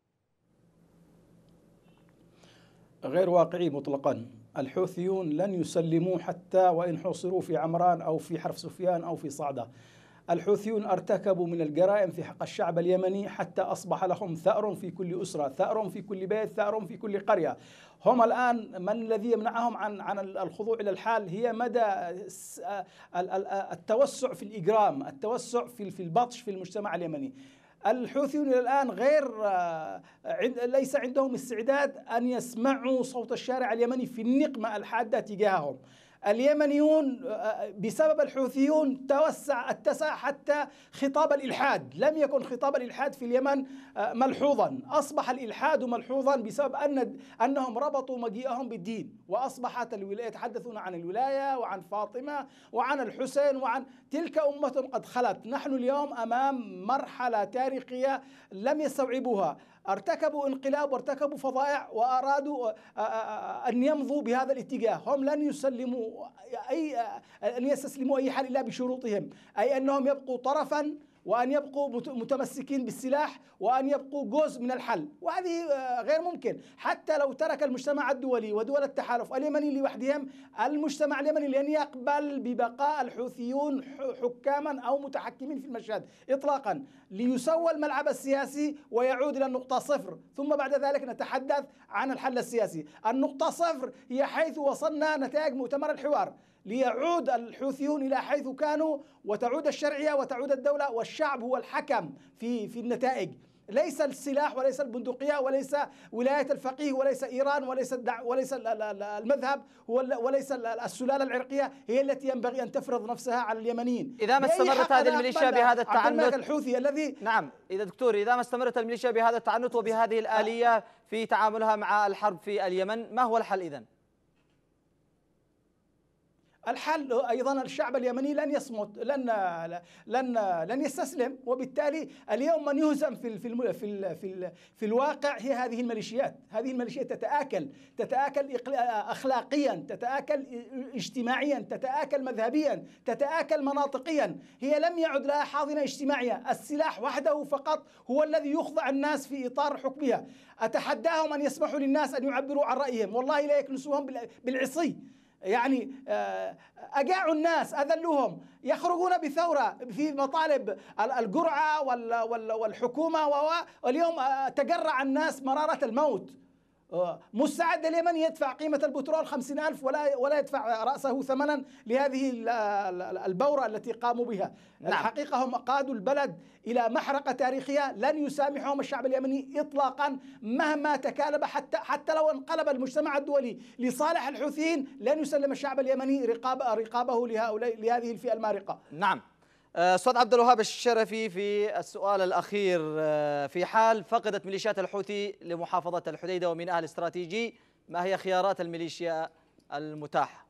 غير واقعي مطلقا. الحوثيون لن يسلموا حتى وإن حوصروا في عمران أو في حرف سفيان أو في صعدة. الحوثيون ارتكبوا من الجرائم في حق الشعب اليمني حتى أصبح لهم ثأر في كل أسرة، ثأر في كل بيت، ثأر في كل قرية. هم الآن من الذي يمنعهم عن عن الخضوع إلى الحال هي مدى التوسع في الإجرام، التوسع في في البطش في المجتمع اليمني. الحوثيون إلى الآن غير ليس عندهم استعداد أن يسمعوا صوت الشارع اليمني في النقمة الحادة تجاههم. اليمنيون بسبب الحوثيون توسع اتسع حتى خطاب الإلحاد، لم يكن خطاب الإلحاد في اليمن ملحوظا، أصبح الإلحاد ملحوظا بسبب أن أنهم ربطوا مجيئهم بالدين، وأصبحت الولاية يتحدثون عن الولاية وعن فاطمة وعن الحسين وعن تلك أمة قد خلت. نحن اليوم أمام مرحلة تاريخية لم يستوعبوها، ارتكبوا انقلاب وارتكبوا فظائع وأرادوا أن يمضوا بهذا الاتجاه. هم لن يسلموا أي أن يستسلموا أي حال إلا بشروطهم، أي أنهم يبقوا طرفا وأن يبقوا متمسكين بالسلاح وأن يبقوا جزء من الحل، وهذه غير ممكن. حتى لو ترك المجتمع الدولي ودول التحالف اليمني لوحدهم، المجتمع اليمني لن يقبل ببقاء الحوثيون حكاما أو متحكمين في المشهد إطلاقا، ليسوى الملعب السياسي ويعود إلى النقطة صفر، ثم بعد ذلك نتحدث عن الحل السياسي. النقطة صفر هي حيث وصلنا نتائج مؤتمر الحوار، ليعود الحوثيون إلى حيث كانوا وتعود الشرعية وتعود الدولة والشعب هو الحكم في في النتائج، ليس السلاح وليس البندقية وليس ولاية الفقيه وليس إيران وليس الدع وليس المذهب وليس السلالة العرقية هي التي ينبغي أن تفرض نفسها على اليمنيين. إذا ما استمرت هذه الميليشيا بهذا التعنت الحوثي الذي نعم إذا دكتور إذا ما استمرت الميليشيا بهذا التعنت وبهذه الآلية في تعاملها مع الحرب في اليمن، ما هو الحل إذن؟ الحل أيضا الشعب اليمني لن يصمت، لن لن لن يستسلم، وبالتالي اليوم من يهزم في في في في, في الواقع هي هذه الميليشيات. هذه الميليشيات تتآكل تتآكل أخلاقيا، تتآكل اجتماعيا، تتآكل مذهبيا، تتآكل مناطقيا. هي لم يعد لها حاضنة اجتماعية، السلاح وحده فقط هو الذي يخضع الناس في إطار حكمها. أتحداهم أن يسمحوا للناس أن يعبروا عن رأيهم، والله لا يكنسوهم بالعصي. يعني أجاعوا الناس، أذلوهم، يخرجون بثورة في مطالب الجرعة والحكومة، واليوم تجرع الناس مرارة الموت. مستعد اليمن يدفع قيمة البترول خمسين ألف ولا ولا يدفع رأسه ثمنا لهذه البورة التي قاموا بها. نعم. الحقيقة هم قادوا البلد إلى محرقة تاريخية لن يسامحهم الشعب اليمني إطلاقا مهما تكالب، حتى حتى لو انقلب المجتمع الدولي لصالح الحوثيين لن يسلم الشعب اليمني رقاب رقابه لهؤلاء لهذه الفئة المارقة. نعم. أستاذ عبد الوهاب الشرفي، في السؤال الأخير، في حال فقدت ميليشيات الحوثي لمحافظة الحديدة ومينائها الاستراتيجي، ما هي خيارات الميليشيا المتاحة؟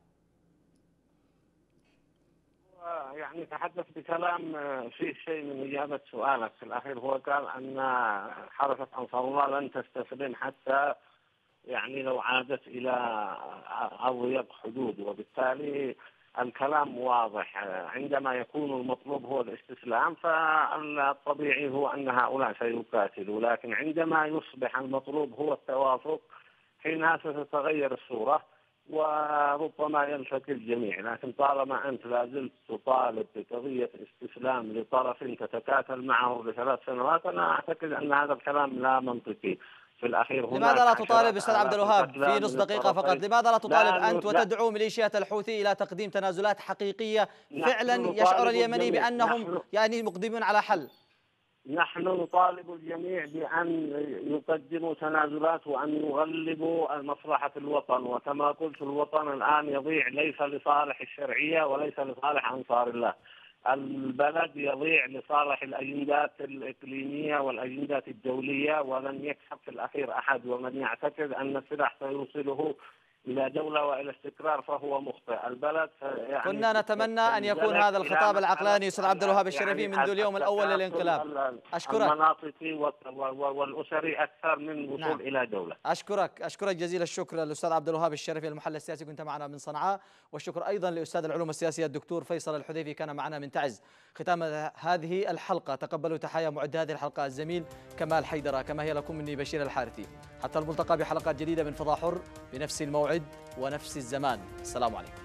يعني تحدث بكلام فيه شيء من إجابة سؤالك في الأخير. هو قال أن حركة أنصار الله لن تستسلم حتى يعني لو عادت إلى أضيق حدود، وبالتالي الكلام واضح. عندما يكون المطلوب هو الاستسلام فالطبيعي هو أن هؤلاء سيقاتلوا، لكن عندما يصبح المطلوب هو التوافق حينها ستتغير الصورة وربما يلتقي الجميع. لكن طالما أنت لا زلت تطالب بقضية استسلام لطرف تتكاتل معه لثلاث سنوات، أنا أعتقد أن هذا الكلام لا منطقي. في الأخير لماذا لا تطالب أستاذ عبد الوهاب في نص دقيقة فقط، لماذا لا تطالب أنت وتدعو ميليشيات الحوثي إلى تقديم تنازلات حقيقية فعلا يشعر اليمني بأنهم يعني مقدمون على حل؟ نحن نطالب الجميع بأن يقدموا تنازلات وأن يغلبوا مصلحة الوطن، وكما قلت الوطن الآن يضيع ليس لصالح الشرعية وليس لصالح أنصار الله. البلد يضيع لصالح الأجندات الإقليمية والأجندات الدولية، ولن يكسب في الأخير أحد، ومن يعتقد أن السلاح سيوصله إلى دولة وإلى استقرار فهو مخطئ. البلد يعني كنا نتمنى أن يكون هذا الخطاب العقلاني أستاذ عبد الوهاب الشريفي يعني منذ اليوم الأول للانقلاب. أشكرك المناطقي والأسري أكثر من الوصول نعم. إلى دولة. أشكرك أشكرك جزيل الشكر الأستاذ عبد الوهاب الشريفي المحلل السياسي، كنت معنا من صنعاء، والشكر أيضا لأستاذ العلوم السياسية الدكتور فيصل الحذيفي كان معنا من تعز. ختام هذه الحلقة تقبلوا تحايا معد هذه الحلقة الزميل كمال حيدرة، كما هي لكم مني بشير الحارثي. حتى الملتقى بحلقات جديدة من فضاء حر بنفس الموعد ونفس الزمان. السلام عليكم.